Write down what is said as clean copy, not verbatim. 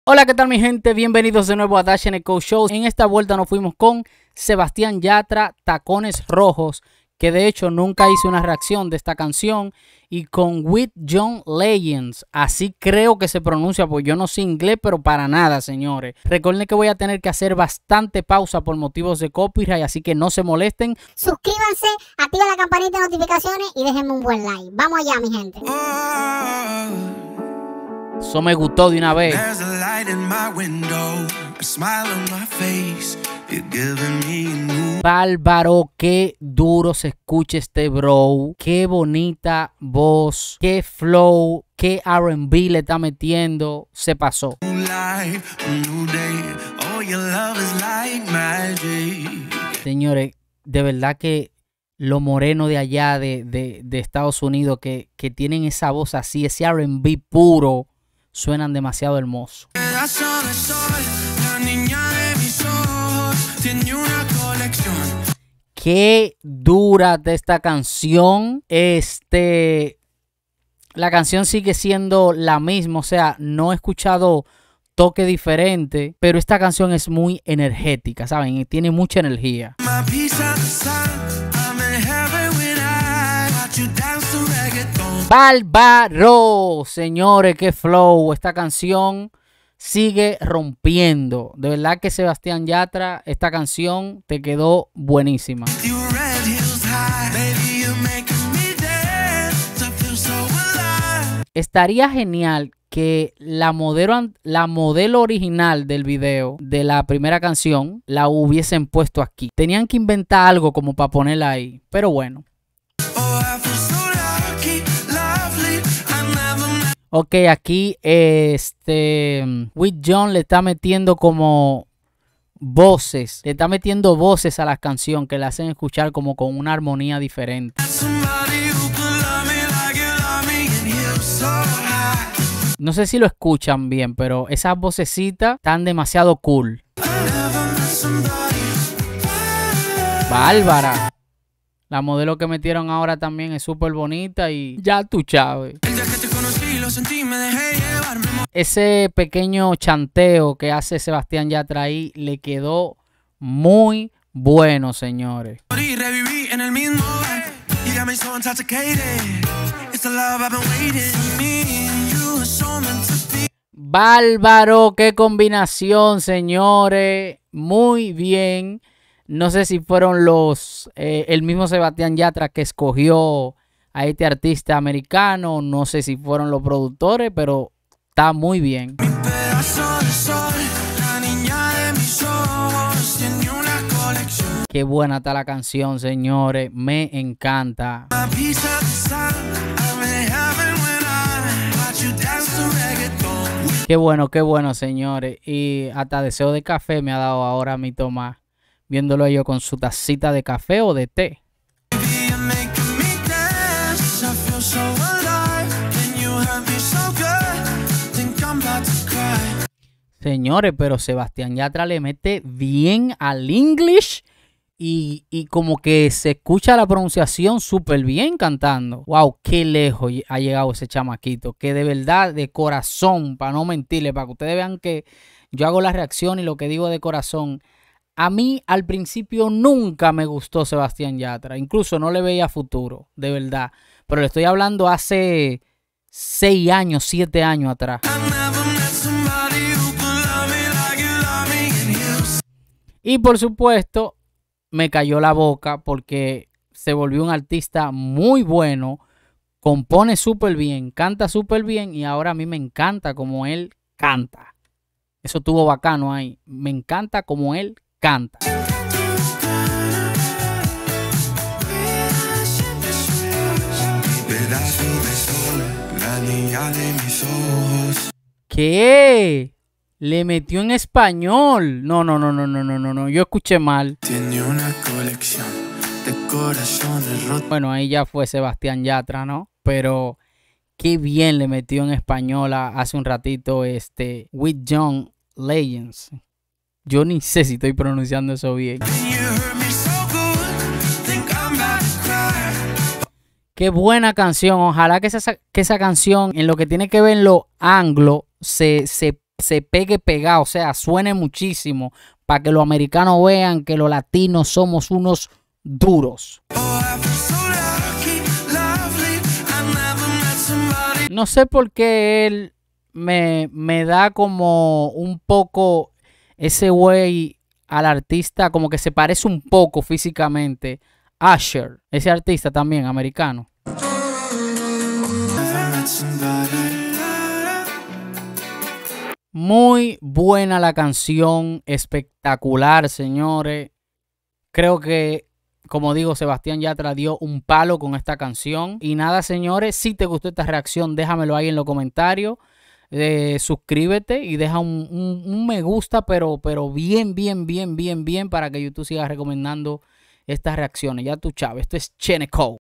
Hola, ¿qué tal mi gente? Bienvenidos de nuevo a Dash Eco Show. En esta vuelta nos fuimos con Sebastián Yatra, Tacones Rojos, que de hecho nunca hice una reacción de esta canción, y con With John Legends, así creo que se pronuncia, pues yo no sé inglés, pero para nada, señores. Recuerden que voy a tener que hacer bastante pausa por motivos de copyright, así que no se molesten. Suscríbanse, activen la campanita de notificaciones y déjenme un buen like. Vamos allá, mi gente. Eso me gustó de una vez. Bárbaro, qué duro se escucha este bro. Qué bonita voz, qué flow, qué R&B le está metiendo. Se pasó. Señores, de verdad que los morenos de allá de Estados Unidos que tienen esa voz así, ese R&B puro, suenan demasiado hermosos. Qué dura de esta canción. La canción sigue siendo la misma, o sea, no he escuchado toque diferente, pero esta canción es muy energética, ¿saben? Tiene mucha energía. Bárbaro, señores, qué flow. Esta canción sigue rompiendo. De verdad que Sebastián Yatra, esta canción te quedó buenísima. Estaría genial que la modelo original del video de la primera canción la hubiesen puesto aquí. Tenían que inventar algo como para ponerla ahí, pero bueno. Ok, aquí With John le está metiendo como voces. Le está metiendo voces a la canción que le hacen escuchar como con una armonía diferente. No sé si lo escuchan bien, pero esas vocecitas están demasiado cool. Bárbara. La modelo que metieron ahora también es súper bonita y ya tú, Chávez. Ese pequeño chanteo que hace Sebastián Yatra ahí le quedó muy bueno, señores. Bárbaro, qué combinación, señores. Muy bien. No sé si fueron el mismo Sebastián Yatra que escogió a este artista americano. No sé si fueron los productores, pero está muy bien. Qué buena está la canción, señores. Me encanta. Qué bueno, señores. Y hasta deseo de café me ha dado ahora mi Tomás, viéndolo yo con su tacita de café o de té. Señores, pero Sebastián Yatra le mete bien al English y como que se escucha la pronunciación súper bien cantando. Wow, qué lejos ha llegado ese chamaquito. Que de verdad, de corazón, para no mentirle, para que ustedes vean que yo hago la reacción y lo que digo de corazón. A mí al principio nunca me gustó Sebastián Yatra. Incluso no le veía futuro, de verdad. Pero le estoy hablando hace 6 años, 7 años atrás. Y por supuesto, me cayó la boca porque se volvió un artista muy bueno. Compone súper bien, canta súper bien y ahora a mí me encanta como él canta. Eso estuvo bacano ahí. Me encanta como él canta. ¿Qué? Le metió en español. No. Yo escuché mal. Tiene una colección de corazones rotos. Bueno, ahí ya fue Sebastián Yatra, ¿no? Pero qué bien le metió en español hace un ratito With John Legends. Yo ni sé si estoy pronunciando eso bien. Qué buena canción. Ojalá que esa canción, en lo que tiene que ver en lo anglo, se se pegue pegado, o sea, suene muchísimo para que los americanos vean que los latinos somos unos duros. No sé por qué él me da como un poco ese güey al artista, como que se parece un poco físicamente. Usher, ese artista también americano. Muy buena la canción, espectacular, señores. Creo que, como digo, Sebastián Yatra dio un palo con esta canción. Y nada, señores, si te gustó esta reacción, déjamelo ahí en los comentarios. Suscríbete y deja un me gusta, pero bien, para que YouTube siga recomendando estas reacciones. Ya tú, chavo, esto es Cheneco.